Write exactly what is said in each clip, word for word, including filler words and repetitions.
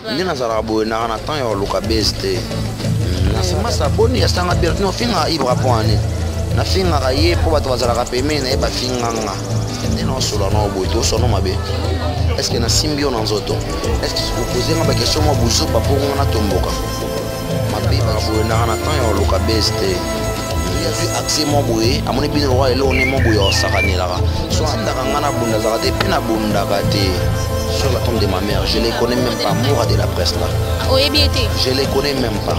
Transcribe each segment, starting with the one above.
Ndi nazala boye na na temps ya luka beste. Na sema saboni ya sanga bien no finga ibra poane. Na finga ka ye po bato bazala ka peme na e ba finga nga. Ndi no solo no boye to sono mabe. Est-ce que na simbio na nzoto? Est-ce que vous posez ma question moi buzo pa po na tomboka? Mabe ba boye na na temps ya luka beste. Il y a eu accès mon boye, à mon épine roi et là on est mon boye au sakanela. Soit ndakanga bunda zakate pe na bunda kate. Sur la tombe de ma mère, je les connais même pas, Moura de la presse là. Oh, et bien été. Je les connais même pas.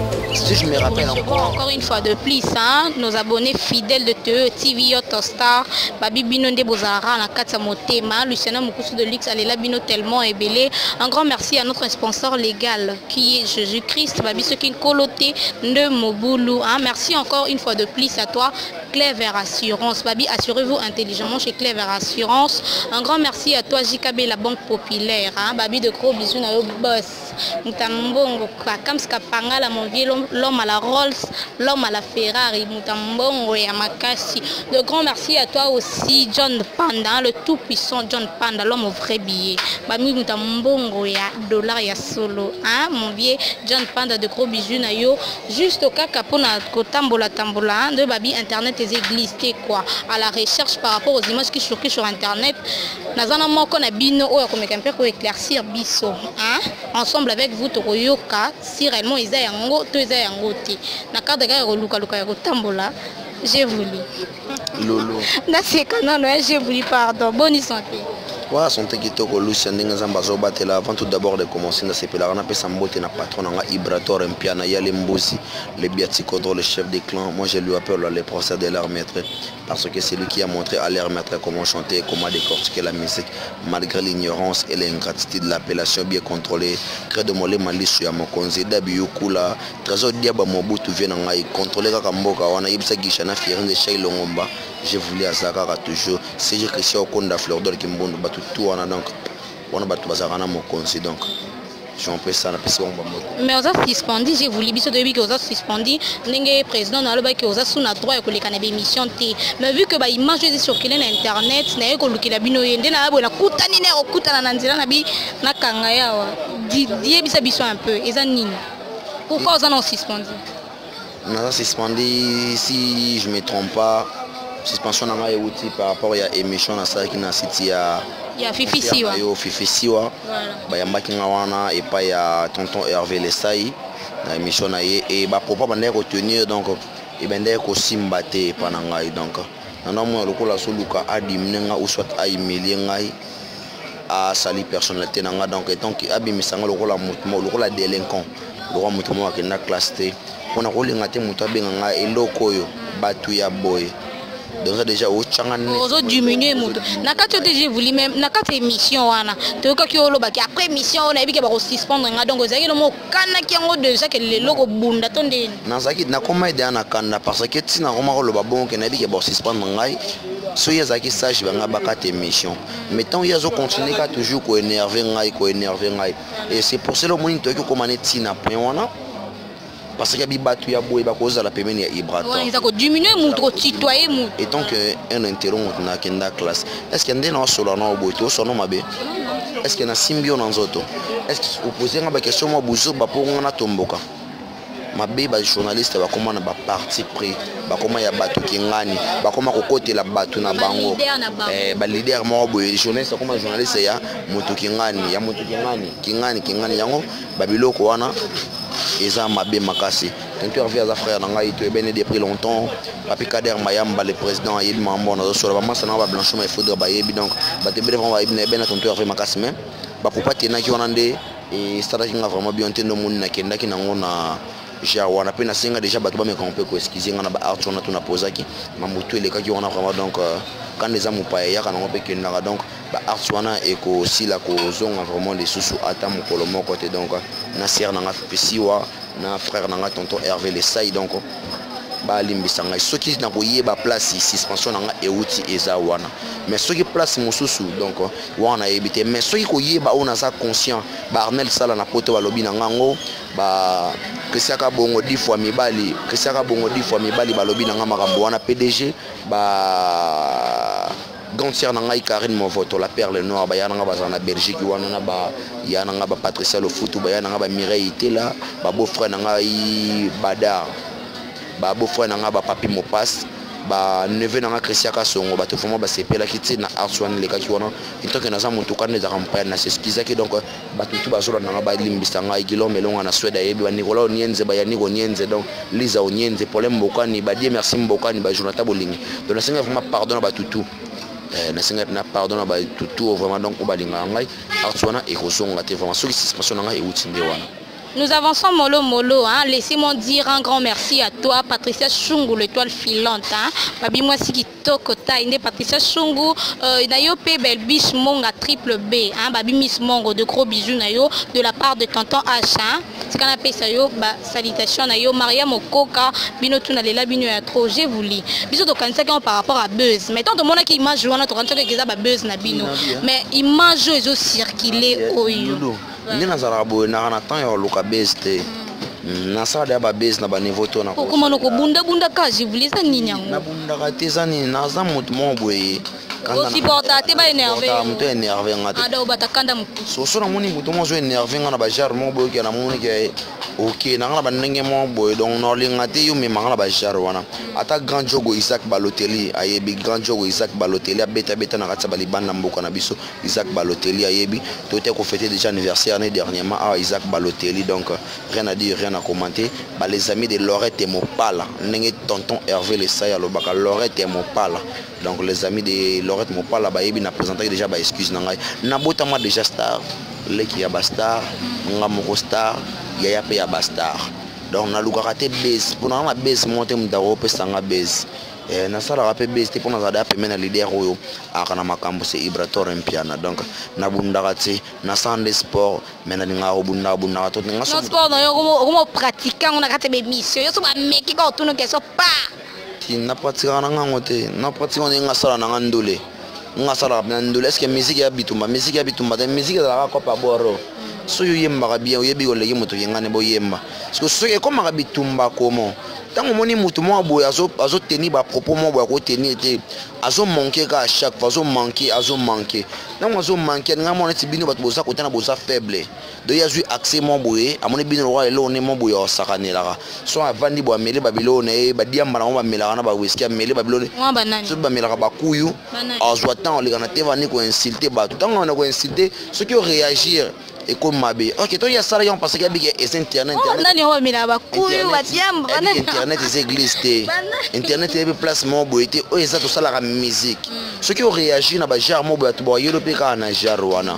Si je me rappelle encore. Encore une fois de plus, hein, nos abonnés fidèles de T E, T V, Star, Babi Binonde Bozara, la Katsa Motema, Luciana Moukoussou de Lux, Alela Bino tellement et belé. Un grand merci à notre sponsor légal qui est Jésus-Christ, Babi Sokin Koloté de Moboulou. Hein. Merci encore une fois de plus à toi, Clever Assurance. Babi, assurez-vous intelligemment chez Clever Assurance. Un grand merci à toi, J K B, la Banque Populaire. Hein. Babi de gros bisous, na yo boss. Mutambongo, comme Skapanga, la mon vieux l'homme à la Rolls, l'homme à la Ferrari, Mutambongo et Amakasi. De grand merci à toi aussi, John Panda, le tout-puissant John Panda, l'homme au vrai billet. Babi Mutambongo et dollar et solo. Hein, mon vieux John Panda, de gros bisous, na yo. Juste au cas capona, kotambola tambola, de Babi Internet et églises, quoi. À la recherche par rapport aux images qui circulent sur Internet. Nazana moko na bino oyo komeka pour éclaircir biso. Hein? Ensemble avec vous Toroyoka, si réellement ils aient yango, to ils aient yango te. Na carte ga luka luka ya kotambola, j'ai voulu. Lolo. Na c'est non non, j'ai voulu pardon. Bonne santé. Ouais, santé qui toko Lucien Ndinga Bazo Batela avant tout d'abord de commencer dans ces pèlerins na pesa mbote na patron na Ibrator Mpiana Yale Mbosi, le biati contre le chef des clans. Moi je lui appelle le professeur de leur maître parce que c'est lui qui a montré à leur maître comment chanter, comment décortiquer la musique malgré l'ignorance et l'ingratitude de l'appellation bien contrôlée. Crée de molé malisu ya mokonzi dabiyo kula trésor diaba mobutu vient ngai contrôler kaka mboka wana yibisa gishana firin de Shailo Ngomba. Je voulais à Zakara toujours si j'ai créé au compte de Fleur d'Or qui m'bonne battu tout on a donc on a battu Bazarana mon conseil donc je on peut ça la personne mais on a suspendu j'ai voulu biso de bi que on a suspendu n'engé président na le ba que on a sous na droit que les canaux émission T mais vu que ba image de circuler na internet na ko lukila bino yende na bo na kutani na kutana na nzira na bi na kanga yawa di di bisa biso un peu et ça nini pourquoi on a suspendu on a suspendu si je me trompe pas suspension na ngai outil par rapport à émission na ça qui na site ya ya Fifi Siwa yo Fifi Siwa ba ya makinga wana et pas ya tonton Hervé Lesai na émission na ye et ba papa bande retenir donc et bande ko simbate pa na ngai donc na mo lokola soluka adimnenga ou soit a humilier ngai a sali personnalité na nga donc étant que abimisanga lokola mutumo lokola délinquant lokola mutumo wa kenda classe T pona ko linga te mutu abenga nga eloko yo batu ya boy. Donc déjà au changane ozo diminuer mutu na kati ote j'ai voulu même na kati émission wana to ka ki oloba ki après émission on a bi ke ba ko suspendre nga donc ezaki no mo kana ki ngo déjà que le logo bunda tonde na zaki na koma ide ana kanda parce que tina koma ko loba bon ke na bi ke ba suspendre ngai so yazaki sage banga bakate émission mais tant yazo continuer ka toujours ko énerver ngai ko énerver ngai et c'est pour cela moni to ki ko mané tina point wana parce que bibatu ya boy ba koza la pemeni ya Ibrator ouais ils a ko diminuer mutu tutoyer mutu et donc un interrompt na kenda classe est-ce que ndena solo na boy to sono mabe est-ce que na simbio na nzoto est-ce que vous posez nga ba question mo buzo ba po nga na tomboka mabe ba journaliste ba koma na ba parti pris ba koma ya batu kingani ba koma ko côté la batu na bango eh ba leader mo boy journaliste koma journaliste ya mutu kingani ya mutu kingani kingani kingani yango ba biloko wana Eza Mabé Makasi. Quand tu as frère Nangaï, tu es bien depuis longtemps. Papi Kader Mayamba, le président, il m'a bon sur la masse, on va blanchiment, il faudra bailler. Donc, bah, tu es bien, on va bien, ton tour avec Makasi. Mais, bah, pour pas tenir qui on a des, et ça, il a vraiment bien entendu le monde, qui n'a qu'un on a. J'ai on a peine à singa déjà battu mais qu'on peut excuser on a art on a tout na posé qui m'a mutu les cas qui on a vraiment donc quand les amis pas ya quand on peut que na donc ba art wana et que aussi la cause on a vraiment des sous ata mon colomo côté donc na sœur na Pesiwa na frère na tonton Hervé Lesai donc ba limbisanga soki na koyeba place suspension na euti eza wana mais soki place mosusu donc wana ebité mais soki koyeba on a ça conscient ba Arnel Sala na poto balobi na ngango ba Christiaka bongo dix fois mibali Christiaka bongo dix fois mibali balobi na makambo wana P D G ba grande sœur na ngai Karine Movoto la perle noire ba yana nga bazana Belgique wana na ba yana nga ba Patricia Lofutu ba yana nga ba Mireille Itela ba beau frère na ngai Badar ba beau frère na nga ba Papi Mopas ba neveu na nga Christian Kasongo ba to vraiment ba sepela kiti na Arswan le kaki wana intoke na za mutu kana za campagne na s'excuser ki donc ba tutu ba zola na nga ba limbisa nga Guillaume Melonga na Sweden yebi ba Nicolas Onienze ba Yannick Onienze donc Lisa Onienze Paulin Mbokani ba die merci Mbokani ba Jonathan Bolingi donc na senga vraiment pardon ba tutu eh na senga na pardon ba tutu vraiment donc ba linga ngai Arswana e kosonga te vraiment soki suspension na nga e utinde wana. Nous avançons mollo mollo, hein. Laissez-moi dire un grand merci à toi, Patricia Chungu, l'étoile filante. Hein. Babi moi si qui tokota, ine Patricia Chungu, euh, nayo pe bel biche monga triple B, hein. Babi Miss Mongo, de gros bisous nayo de la part de tonton H. Hein. C'est qu'on appelle ça yo, bah salutation nayo Maria Mokoka, bino tuna lela bino ya trop, je vous lis. Bisous to kanisa qui par rapport à buzz. Mais tant de monde qui image joana to kanisa qui za ba buzz na bino. Mais image zo circuler oyo. Ni nazara bo na na temps ya luka beste na sa da ba base na ba niveau to na ko kuma no ko bunda bunda ka jivulisa ninyango na bunda ka tezani na za mutu mo boye kana si porta te ba énervé ta mutu énervé ngata ada obatakanda mutu so so na moni mutu mo zo énervé ngana ba jar mo boye ke na moni ke ok na ngana ba ndenge mo boye donc no linga te yo me mangana ba jar wana ata grand jogo Isaac Balotelli ayebi grand jogo Isaac Balotelli abeta beta na katsa balibana mboka na biso Isaac Balotelli ayebi to te ko fêter déjà anniversaire l'année dernièrement à Isaac Balotelli donc rien à dire rien à commenter bah les amis de Lorette et Mopala ndenge tonton Hervé le Saya lobaka Lorette et Mopala donc les amis de Lorette Mopala ba yebi na présenter déjà ba excuse na ngai na botama déjà star leki ya bastar nga moko star yaya pe ya bastar donc na lukaka te base pour na base monter mutaro pe sanga base eh na sala ka pe base te pour na zada pe mena leader oyo aka na makambo se Ibrator Mpiana donc na bundaka te na sande sport mena ninga ko bunda bunda to ninga so sport na yo como pratiquant on a kate be mission yo so ba meki ko tuno ke so pa ti na pratika na ngote na pratika ninga sala na ngandole nga sala na ndole est-ce que musique ya bitumba musique ya bitumba ta musique la ko pa boro so yo yemba bien yo yebi ko legi moto yengane bo yemba parce que so ke comme ka bitumba comment tant moni mutu mo boya azo azo tenir ba propos mo boya ko tenir te azo manquer ka chaque fois azo manquer azo manquer donc azo manquer nga mo ti bino bato boza ko tana boza faible de ya ju accès mo boye amoni bino roi le on mo boya sakanela so avandi bo amele babilo ne ba diamba na mo ba mela na ba whisky amele babilo mo ba nani so ba mela ba kuyu azo tant on le kana te vani ko insulter ba tout tant on ko insulter ceux qui réagir et comme mabe ok toi il y a ça là on pense qu'il y a big internet internet nani ho mila ba kuyu ba diamba internet des églises internet est place mo boité o eza to sala la musique ceux qui ont réagi na ba jar mo boya to boya yope ka na jar wana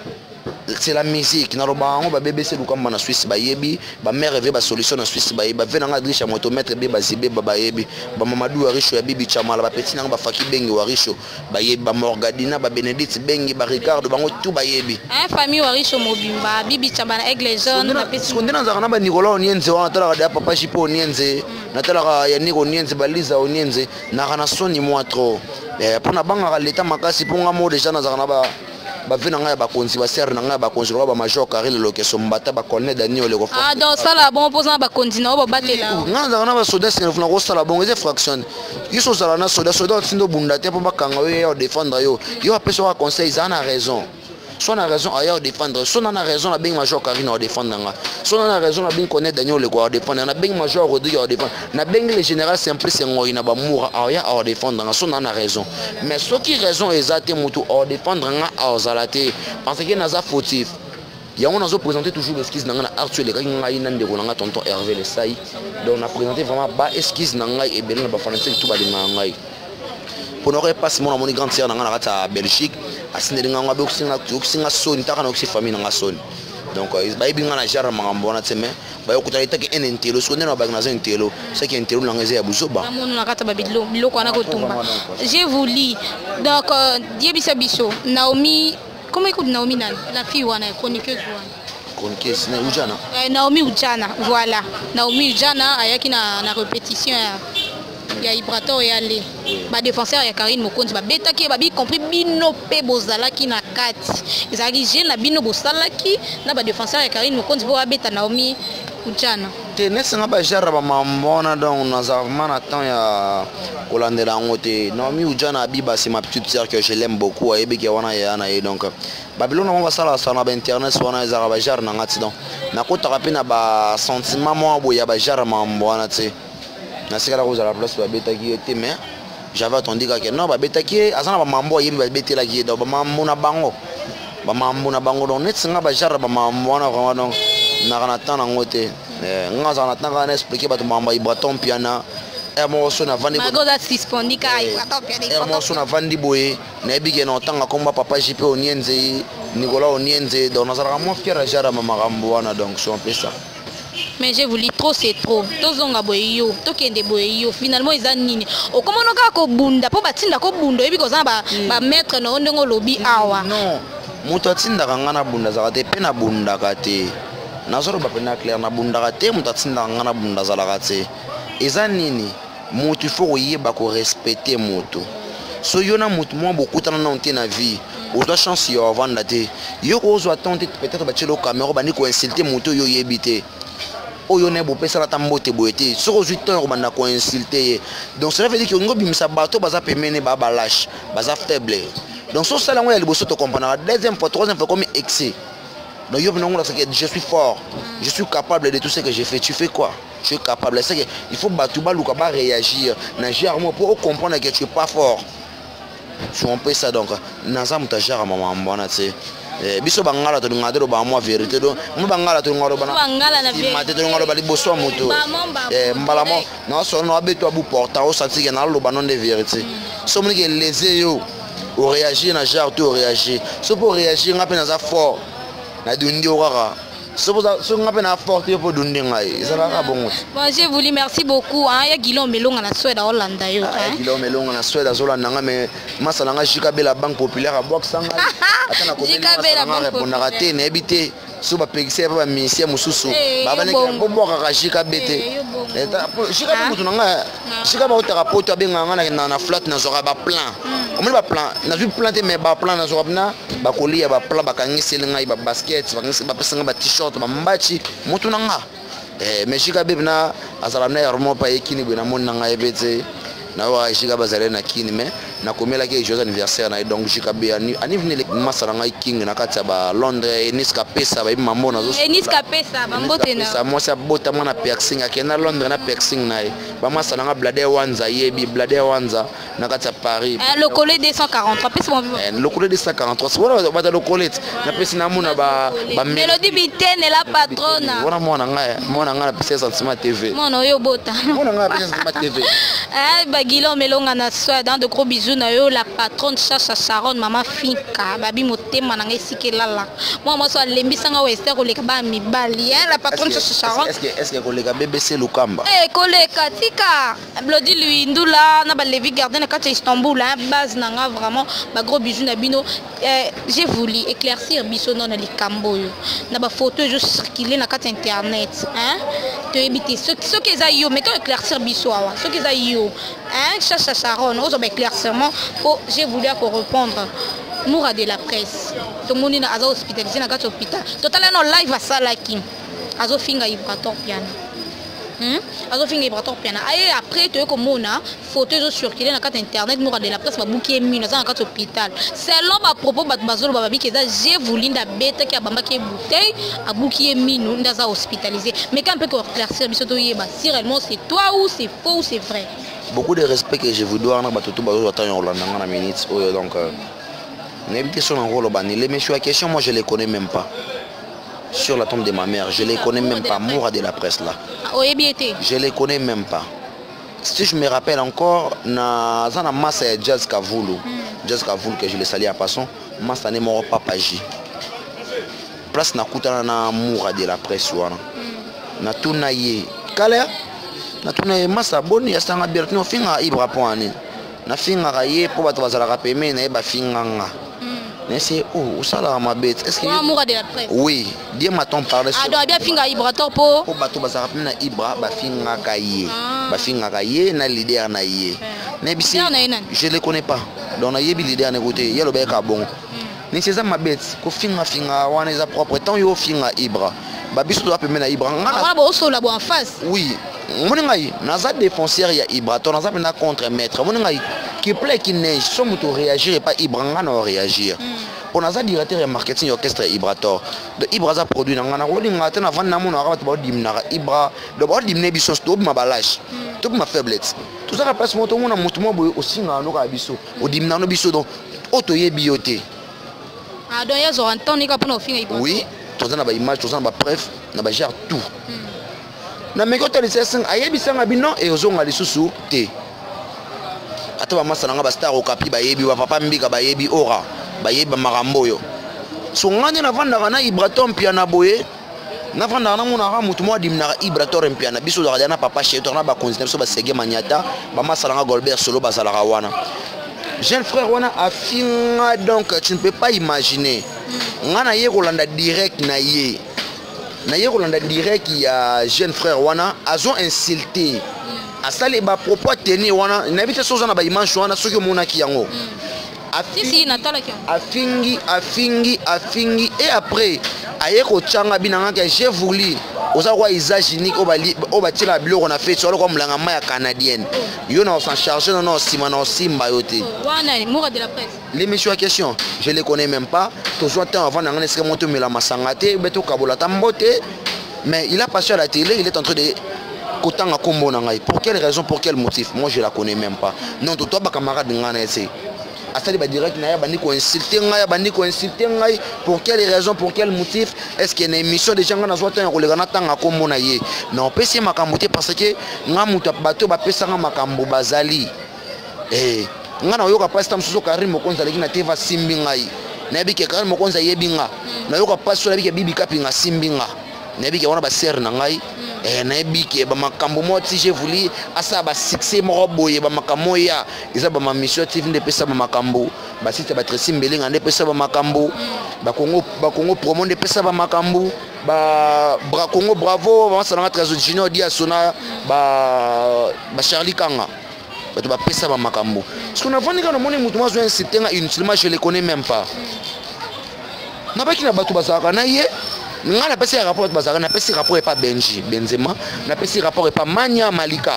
c'est la musique na roba on ba B B C du comme na Suisse ba yebi ba mère veut ba solution na Suisse ba ba venanga drisha moto mettre be ba zibe ba ba yebi ba Mamadou Arisho ya bibi chamala ba petit nanga ba faki bengi Warisho ba yebi ba Morgadina ba Benedict bengi ba Ricardo bango tout ba yebi hein famille Warisho mobimba bibi chamala aigle jaune na petit kondena za kana ba Nicolas Onienze wana tala ka papa Chipo Onienze na tala ka Yannick Onienze ba Lisa Onienze na kana soni moi trop eh pona banga ka leta makasi ponga mo déjà na za kana ba ba vina nga ba konzi ba ser nga ba konzi ba major Karel Lokeso mbata ba colonel Daniel le kofa ah donc ça là bon posant ba konzi na ba batela nga za na ba soda se na ko sala bon les fraction yiso sala na soda soda tindo bunda te po ba kanga yo défendre yo yo apeso ka conseil za na raison soit na raison ailleurs défendre soit na raison na bing major Karine na défendre nga soit na raison na bing colonel Daniel le ko défendre na bing major Rodrigue na défendre na bing le général Simplice ngoi na ba moura ailleurs à défendre nga soit na raison mais ce qui raison exacte mutu à défendre nga à zalate parce que na za fautif ya on a présenté toujours l'esquisse na nga Arthur le nga ina ndeko na nga tonton Hervé le Sai donc on a présenté vraiment ba esquisse na nga et ben na ba fanatique tout ba de nga pour ne pas passer mon grande sœur dans la Belgique asine nga nga be okusinga okusinga soni taka na okusi famille nga soni donc ba ibinga na jara mangambona tseme ba yokuta itaki en entelo so ndena ba na za entelo ce qui entelo na ngeze ya buzoba amono na kata ba bidlo biloko na kotumba je vous lis donc diebisa biso Naomi comment écoute Naomi nan la fille wana chroniqueuse wana chroniqueuse na Ujana Naomi Ujana voilà Naomi Ujana ayaki na na répétition ya Ibrator ya le ba défenseur ya Karine Mokonzi ba betaki ba bi compris bino pe bozalaki na kati ezaki jeune na bino bosalaki na ba défenseur ya Karine Mokonzi bo abeta Naomi ujana te nesinga ba jarra ba mambona donc naza mana temps ya kolandela ngote non mi ujana biba c'est ma petite sœur que je l'aime beaucoup et biki wana ya na et donc babylone on va sala sana ba internet wana za ba jarra na ngati donc na ko taka pena ba sentiment mo boya ba jarra mambona te na sikala ko za la place ba betaki te mais j'avais attendu que non ba betaki azana ba mambo yebi ba betela ki donc ba mambo na bango ba mambo na bango donc nesinga ba jarra ba mambona vraiment donc na kana tana ngote nga za na tanga na expliquer ba to mamba ibraton piana e mo so na vandi mago da dispondi ka ibraton piana e mo so na vandi boye na bige na tanga komba papa jipe onienze Nicolas onienze donc na za mo fiera jara mama gambo wana donc c'est un peu ça. Mais je voulais trop c'est trop tozonga boye yo tokende boye yo finalement eza nini okomono ka ko bunda po batinda ko bundo ebi kozana ba ba maître na ndongo lobi awa non moto atinda kangana bunda za te pe na bunda ka te nazoro bapena clair na bunda te moto atinda kangana bunda za la te eza nini moto faut koyeba ko respecter moto so yo na moto mo bokutana na onte na vie o doit chance yo avanda te yo ko zo attendre peut-être ba tshelo caméra ba ni ko insulter moto yo yebite oyo ne bo pesa la tambote boete so ko huit ans ko banda ko insulter donc cela veut dire que ngo bimisa bato baza pemene ba ba lâche baza faible donc so sala ngo ya liboso to comprendre deuxième fois troisième fois comme excès. Donc je suis fort, je suis capable de tout ce que j'ai fait. Tu fais quoi? Je suis capable. Il faut battre, réagir, pour comprendre que tu n'es pas fort. Si on peut ça donc, naza mutajara maman mbona tse. Biso bangala to ngade ro ba mo vérité do. Mo bangala to ngaro bana. Bangala na vérité. Mate to ngaro ba liboso moto. Eh mbala mo na so no abeto abu porta o sati na lo banon de vérité. So mo ke lésé yo. Au réagir na jar to réagir. So pour réagir ngape naza fort. Na dundi okaka. So so ngape na fort yo pour dundi ngai. Ezala ka bongo. Bon, je vous merci beaucoup hein. Ya Guillaume Melonga na Suède à Hollande yo hein. Guillaume Melonga na Suède à Hollande nga mais masala nga J K B la banque populaire à boxanga. Atana ko bela la banque populaire te na ebité. So ba pegise ba ministère mususu. Baba ne ko boka ka J K B te. Eta J K B mutu nga. J K B otaka poto abenga nga na na flat na zora ba plan. On ba plan na vu planter mais ba plan na zora bina ba kolia ba plan ba kangiseli ngai ba basket ba ngisi ba pesa nga ba t-shirt ba mbachi mutu nga. Eh mais J K B na azala na yarmo pa ekini bina monna nga ebete. Na wa J K B azala na kini mais na komela ke joyeux anniversaire na donc J K B ani ani vini le masala ngai king na kati ba Londres Niska pesa ba mambo na zo. Niska pesa ba mbote na. Sa mo sa bota mona piercing akena Londres na piercing na ba masala nga blade wanza yebi blade wanza na kati Paris. Le collet deux cent quarante-trois pesa mo. Le collet deux cent quarante-trois wala ba le collet na pesa na mona ba ba Melody Bitene la patrona. Wala mona nga mona nga na pesa sentiment T V. Mona yo bota. Mona nga pesa sentiment T V. Eh ba Guillaume Melonga na Suède de gros bisous na yo la patronne Chacha Sharon maman Finka babi motema na ngai sikelala moi moi so lembisa nga wester ko leka ba mibali hein la patronne Chacha Sharon. Est-ce que est-ce que ko leka B B C Lukamba? Eh ko leka tika Blodi lui ndula na ba Levi Garden na kati Istanbul hein base na nga vraiment ba gros bisous na bino. J'ai voulu éclaircir biso non na likambo yo na ba photo je circuler na kati internet hein to ebité ce ce que za yo mais quand éclaircir biso awa ce que za yo hein Chacha Sharon ozo ba éclaircissement pour j'ai voulu répondre moura de la presse tout le monde na azo hospitalisé na kati hôpital totalement live à salaki azo finga ibrator piano hmm azo finga ibrator piano et après tu comme mona photo zo circuler na kati internet moura de la presse ba bouki mino na kati hôpital selon ba propos ba bazolo ba biki za j'ai voulu nda beta ki abamba ki bouteille a bouki mino nda za hospitalisé mais quand peut éclaircir biso to yeba si réellement c'est toi ou c'est faux ou c'est vrai. Beaucoup de respect que je vous dois na batutu bazo attendre Hollande na minute donc n'habitez sur un rôle bani les messieurs à question moi je les connais même pas sur la tombe de ma mère je les connais même pas moura de la presse là je les connais même pas si je me rappelle encore na zana massa Jazz Kavulu Jazz Kavulu que je les salue à passant massa ne moro papa J place na kutana na moura de la presse wana na tuna ye kala na tuna massa boni asanga bertino finga ibra poani na finga ka ye po bato bazala ka peme na ba finga nga mais c'est oh usala ma bête est-ce que moura de la presse oui dis maton parler ah doit bien finga ibra to po po bato bazala peme na ibra ba finga ka ye ba finga ka ye na leader na ye mais bisi je les connais pas donc na yebi leader na côté yelo ba ka bon ni c'est ça ma bête ko finga finga wana za propre tant yo finga ibra ba biso to apemena Ibra ngana ba oso la bo en face oui moni ngai naza défenseur ya Ibra to naza pena contre maître moni ngai qui plaît qui neige so muto réagir pas Ibra ngana réagir pour naza directeur ya marketing orchestre Ibrator de Ibra za produit ngana ko linga tena vanda mona ka ba dimna Ibra de ba dimne biso to ma balage to ma faiblesse tout ça place moto mona mutu mo boy aussi ngano ka biso o dimna no biso donc auto yebi yote ah donc yazo entendre ka pona ofinga Ibra oui tout ça na ba image tout ça na ba preuve na ba gère tout na meko tali seseng ayebi sanga bino e ozonga lisusu te ata ba masana nga ba star okapi ba yebi wa papa mbika ba yebi ora ba yebi ba marambo yo so ngani na vanda kana Ibrator piana boye na vanda na mona ka mutu mo dimna Ibrator piana biso da na papa chez to na ba continuer so ba sege maniata ba masana nga Golbert solo ba zala wana jeune frère wana afinga donc tu ne peux pas imaginer ngana ye kolanda direct na ye na ye kolanda direct ya jeune frère wana azo insulté asali ba propos tenir wana na bité soza na ba image wana soki mona ki yango afingi natala ki afingi afingi afingi et après aye ko changa binanga que j'ai voulu oza kwa usage unique obali obatila biloko na fait solo comme langa maya canadienne yo na s'en charger non non sima na simba yote wana moura de la presse l'émission en question je les connais même pas toujours temps avant d'en essayer monter mais la masangate beto kabola tambote mais il a passé à la télé il est en train de kotanga kombo na ngai pour quelle raison pour quel motif moi je la connais même pas non toi ba camarade ngana essayer asali ba direct na ya bandi ko insulter ngai bandi ko insulter ngai pour quelle raison pour quel motif est-ce qu'il y a une émission de gens na zwata ko le kana tanga kombo na ye non pesi makambo te parce que nga muta bato ba pesa nga makambo bazali eh nga na yoka pasta msusu Karim Mokonza lekina teva simbi ngai na bike Karim Mokonza yebinga na yoka pasta na bike bibi kapinga simbi nga na bike wana ba ser na ngai eh na bike ba makambo moti j'ai voulu asa ba succès mo boye ba makambo ya eza ba ma mission T V de pesa ba makambo ba site ba Tracy Mbelinga de pesa ba makambo ba Congo ba Congo promo de pesa ba makambo ba bra Congo bravo ba salanga trésor junior dia sona ba ba Charlie Kanga ba to ba pesa ba makambo ce qu'on a vendu quand on monte mutu mazo inciter inutilement je les connais même pas na ba kina bato bazaka na ye nga na pesi rapport bazaka na pesi rapport pas Benji Benzema na pesi rapport pas Manya Malika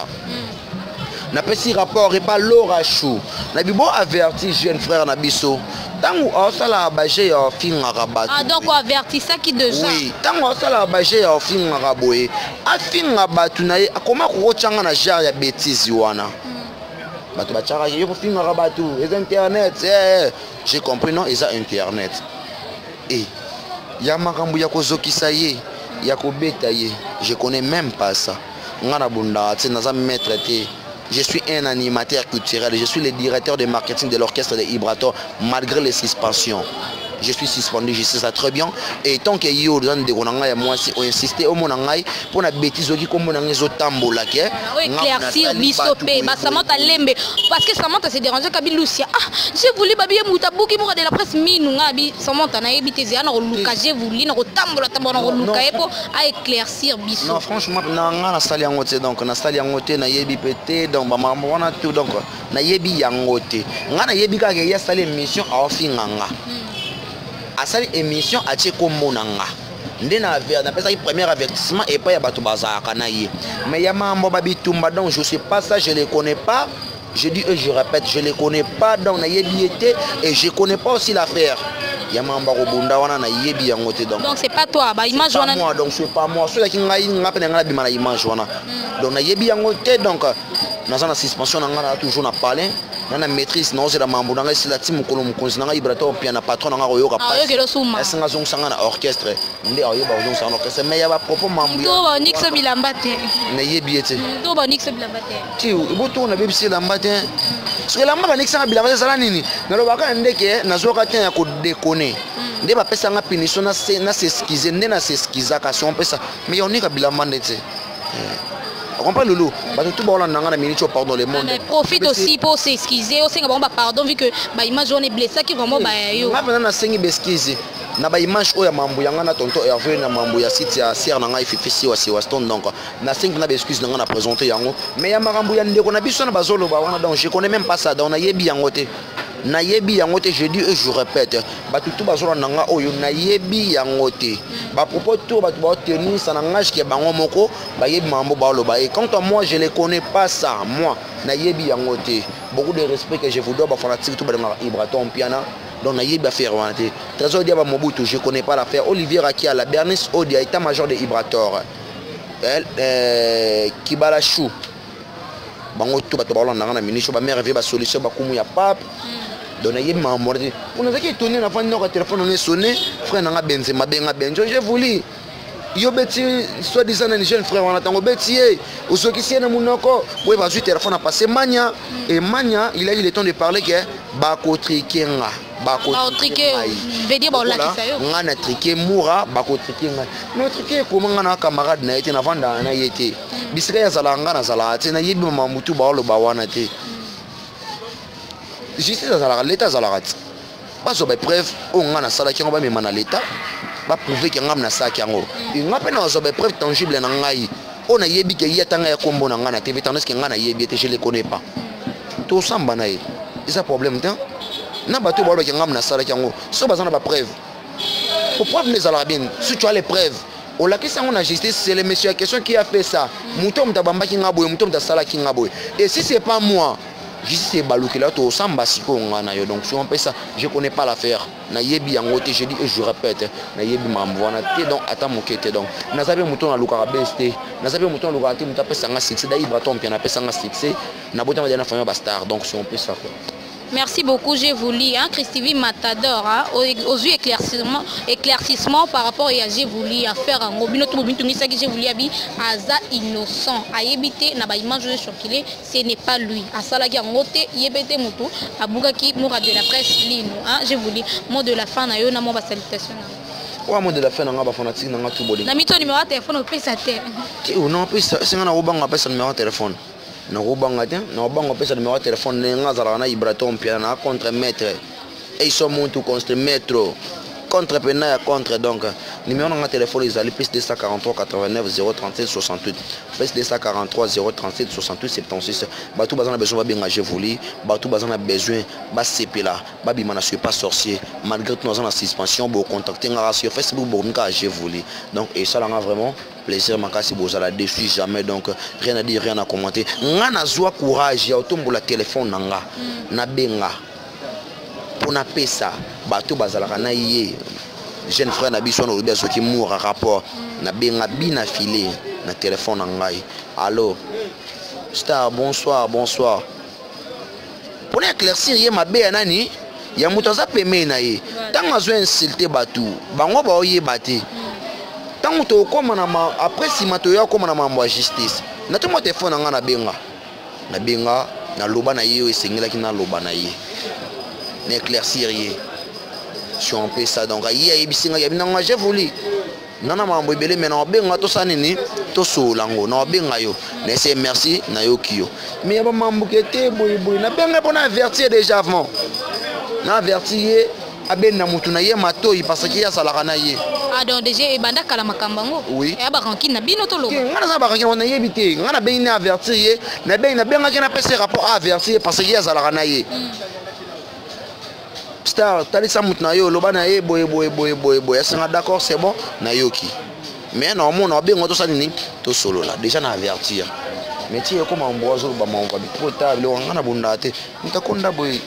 na pesi rapport pas Laura Chou na bibo averti jeune frère na biso tangu osala baje ya finga rabat ah donc averti ça qui déjà oui tangu osala baje ya finga raboye afinga batu na ye akoma ko changa na genre ya bêtise wana batu ba chara yo finga rabatu les internet eh j'ai compris non ils a internet et ya makambu ya kozokisa ye ya kobeta ye je connais même pas ça ngana bunda tse naza maître te je suis un animateur culturel je suis le directeur de marketing de l'orchestre de Ibrator malgré les suspensions je suis suspendu je sais ça très bien et tant que yo dans de konanga ya moi si on insister au monangai pour na bêtise oki comme monanga zo tambola ke éclaircir bisopé ba samata lembe parce que samata se déranger kabilusia ah j'ai voulu babi mutabuki pour de la presse minu ngabi samata na ebité zana ko luka j'ai voulu na ko tambola tambola ko luka epo à éclaircir biso non franchement na ngana sali yangote donc na sali yangote na yebi pété donc ba mambo wana tout donc na yebi yangote ngana yebi ka ke ya sali émission a ofinganga asali émission a tcheko monanga ndena vers na pesa premier avertissement et pas ya bato bazaka na ye mais ya mambo babitumba donc je sais pas ça je les connais pas je dis et je répète je les connais pas donc na yebiété et je connais pas aussi l'affaire ya mambo robunda wana na yebi yango te donc donc c'est pas toi ba image wana moi donc c'est pas moi ceux qui ngai ngape na ngala bima na image wana donc na yebi yango te donc na zana suspension na ngana toujours na parler na maîtrise non c'est la mambo na ngai la team ko mukonzi na ngai Ibrator piano patron na ngako yoka pas est-ce nga zong sanga na orchestre ndi ayo ba zong sanga orchestre mais ya ba propos mambo to ba nix bilamba te na yebi ete to ba nix bilamba te ti iboto na bebisi lamba te parce que lamba ba nix sanga bilamba te sala nini na lobaka ndeke na zoka te ya ko déconner nde ba pesa nga punition na na s'excuser nde na s'excuser ka son pesa mais on ni ka bilamba ndete on comprend Lolo bato tout ba na ngana minute pardon le monde mais profite aussi pour s'excuser aussi nga ba pardon vu que ba image on est blessé qui vraiment ba yo nga na sengi beskize na ba image oya mambo yanga na tonto Hervé na mambo ya site ya Sierre na ngai fifisi wa Sewaston donc na sengi na excuse na ngana présenter yango mais ya makambo ya ndeko na biso na bazolo ba wana donc je connais même pas ça donc na yebi yango te nayebi yango te, je dis et je répète batu tout bazona nanga oyo nayebi yango te ba propos tout batu ba tenir ça n'engage que bango moko ba yebi mambo ba loba et quant à moi je les connais pas ça moi nayebi yango te beaucoup de respect que je vous dois ba fanatique tout ba Ibraton Piana donc nayebi ba faire wana te Trésor Dia ba Mobutu je connais pas l'affaire Olivier Rakia la Bernice Odia état major de Ibrator elle euh, Kibala Chou bango tout bato balona na ministre ba mère ba solution ba kumu ya pape donc nayebi mambo te on a qui tourner na fandi na téléphone on est sonné frère nanga Benzema benga Benjo j'ai voulu yo beti soit disant un jeune frère on attend beti ou ceux qui sont na munoko ouais va sur téléphone a passé Mania et Mania il a eu le temps de parler que ba ko trikenga ba ko triquer veut dire ba la kisayo ngana triquer moura ba ko trikenga no triquer comment ngana camarade na été na vanda na yete bisika ya zalanga na zalate na yebi mamutu ba lo ba wana te justice zalaka l'état zalaka pas so ba preuve o ngana sala ki ngoba mema na l'état ba prouver que ngam na sa ki ngo ngape na so ba preuve tangible na ngai on a yebi ke yatanga ya kombo na ngana T V tandis que ngana yebi te je les connais pas tout samba na ye c'est un problème temps na bato ba lo ke ngam na sala ki ngo so bazana ba preuve pour preuve les zalaka bien si tu as les preuves on l'a question on a justice c'est le monsieur en question qui a fait ça mutom tabamba ki ngabo mutom ta sala ki ngabo et si c'est pas moi juste c'est balouki là to samba siko ngana yo donc si on fait ça je connais pas l'affaire na yebi yango te je dis et je répète na yebi mambo wana te donc attends mokete donc na sabe muton na luka beste na sabe muton luka te muta pesa nga succès da Ibraton puis na pesa nga succès na bota na famille ba star donc si on peut ça quoi. Merci beaucoup, j'ai voulu, hein, Christivi Matador, hein, aux, aux yeux éclaircissement, éclaircissement par rapport à j'ai voulu à faire un mobile, tout mobile, tout ça que j'ai voulu habiller, Aza innocent, à éviter, n'a pas image de choquer, ce n'est pas lui, à Salagi en moté, yébété moto, à Bougaki, Moura de la presse, Lino, hein, j'ai voulu, mot de la fin, n'a mon salutation. Ouais, mot de la fin, n'a pas fanatique, n'a pas tout bolé. N'a mis ton numéro de téléphone au P S A T. Non, c'est un robang à son numéro de téléphone. Na robanga te na robanga pesa numéro de téléphone nga zala na Ibraton Piana na contre maître et ils sont montés contre maître contre pena contre donc numéro de téléphone ils allaient plus deux cent quarante-trois quatre-vingt-neuf zéro trente-sept soixante-huit plus deux cent quarante-trois zéro trente-sept soixante-huit soixante-six batou bazana besoin ba benga je voulu batou bazana besoin ba sepela ba bima na suis pas sorcier malgré tout nous en suspension bo contacter nga sur Facebook bo nga je voulu donc et ça là vraiment plaisir makasi bozala déçu jamais donc rien à dire rien à commenter nga na zwa courage ya otombola téléphone nanga na benga pour na pesa bato bazala kana yé jeune frère na biso no biso ki moura rapport na benga bina filé na téléphone ngai allô star bonsoir bonsoir pour éclaircir yé mabe ya nani ya muto za peme na ye tanga zo insulter bato bango ba oyé baté tant to comme na après si mato ya comme na mambo justice na to mo téléphone nga na benga na benga na loba na ye esengela ki na loba na ye n'éclaircir ye si on peut ça donc ayi ayi bisinga ya binanga j'ai voulu nana mambo ebele mais na benga to sanini to solango na benga yo na c'est merci na yo kiyo mais ba mambo kete boy boy na benga pour na avertir déjà avant na avertir aben na mutu na ye matoi parce que ya salaka na ye ah donc déjà e banda kala makambango oui e ba ranki na bino to lo ngana za ba ranki na ye bité ngana ben na avertir ye na ben na benga ki na pese rapport avertir parce que ya salaka na ye star talisa mutu na yo loba na ye boy boy boy boy boy c'est d'accord c'est bon na yoki mais non mon na benga to sanini to solo là déjà na avertir mais tu es comme un boisson ba mamba bi trop tard le ngana bundate ntakonda boy.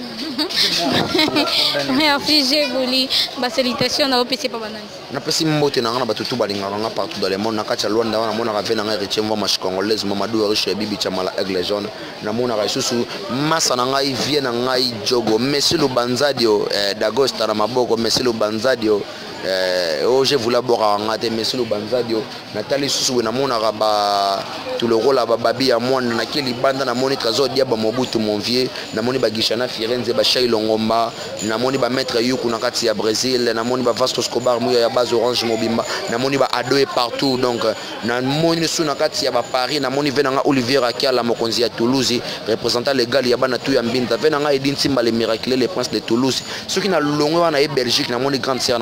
Merci, j'ai voulu. Ma salutation na opc pa banani. Na pesi mbote na ngana batutu balinga nga partout dans le monde na kacha Luanda na mona ka vena nga retien mwa mash congolaise Mamadou Riche Bibi Chamala Aigle Jaune na mona ka susu masa na ngai vie na ngai jogo Monsieur Lubanzadio d'Agosta na maboko Monsieur Lubanzadio eh oh je voulais boire ngate Monsieur Lubanzadio Nathalie susu na mona ka ba tout le rôle ba babi ya mwana na kili banda na moni Trésor Dia ba Mobutu mon vieux na moni ba Gishana Firenze ba Shai Longomba na moni ba maître Yuku na kati ya Brésil na moni ba Vasco Escobar muya ya base Orange Mobimba na moni ba Adoe partout donc na moni sous na kati ya ba Paris na moni venanga Olivier Rakia la mokonzi ya Toulouse représentant légal ya bana tout ya mbinda venanga Edin Simba le miracle le prince de Toulouse ceux qui na longwe wana e Belgique na moni grande sœur na Patrice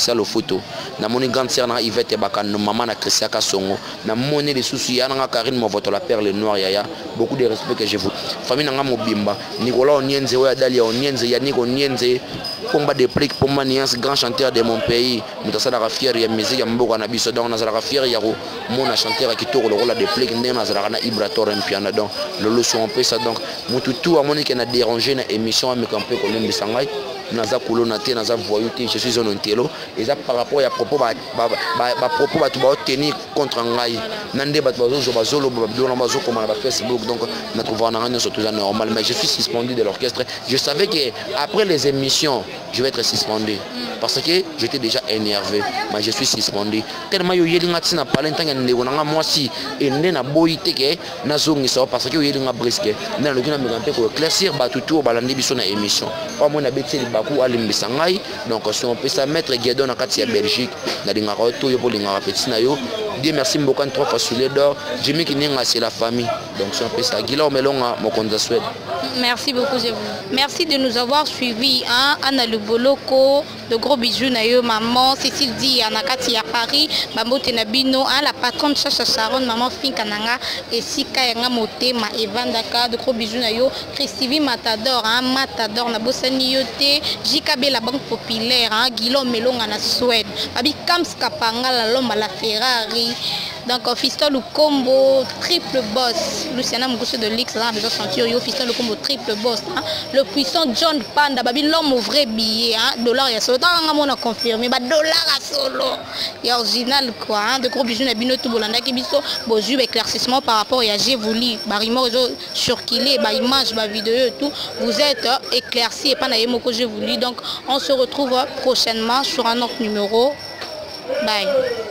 spécial au photo na moni grande sœur na Yvette Bakano maman na Christia Kasongo na moni les soucis ya na Karine Movoto la perle noire yaya beaucoup de respect que je vous famille na mobimba Nicolas Onienze wa Dalia Onienze Yannick Onienze Pomba de Plique Pomba Nias grand chanteur de mon pays mutasala ka fier ya musique ya mboka na biso donc na zala ka fier ya ko mona chanteur qui toro le rôle de Plique ndena zala na Ibrator un piano donc le leçon on peut ça donc mutu tout a moni que na déranger na émission à me camper ko lembi sangai naza kolona te naza voyouté je suis un intello et ça par rapport à propos ba ba propos ba tu ba tenir contre ngai nande ba bazo bazolo ba na bazo comme na Facebook donc na trouver na rien surtout normal mais je suis suspendu de l'orchestre je savais que après les émissions je vais être suspendu parce que j'étais déjà énervé mais je suis suspendu tellement yo yelinga tina parler ntanga ndeko na moi si et ndena boyité que na zongi ça parce que yo yelinga brisque na le kina me camper ko éclaircir ba tout ba landi biso na émission au moins na beti baku alimbisa ngai donc si on peut ça mettre Guédon na kati ya Belgique na linga ko to yo po linga petit na yo Dieu merci Mbokan trois fois sous les d'or Jimmy Kininga c'est la famille donc si on peut ça Gila Omelonga Mokonza Suède. Merci beaucoup je vous merci de nous avoir suivis hein Anna Luboloko de gros bisous na yo maman Cécile Di na kati ya Paris Bambote na bino hein la patronne Chacha Sharon maman Finka nanga et Sika yanga motema Evandaka de gros bisous na yo Christivi Matador hein Matador na bosani yote J K B la banque populaire hein Guillaume Melonga na Suède Babi Kams Kapanga la Lomba la Ferrari donc Fiston Lukombo triple boss Luciana Moukousou de Lix là besoin sentir yo Fiston Lukombo triple boss hein le puissant John Panda Babi l'homme au vrai billet hein dollar ya solo tanga mona confirmé ba dollar à solo ya original quoi hein de gros bisous na bino tout bolanda ki biso bozu éclaircissement par rapport à j'ai voulu ba rumeur surkilé ba image ba vidéo tout vous êtes éclairci et pas na yemoko j'ai voulu donc on se retrouve prochainement sur un autre numéro bye.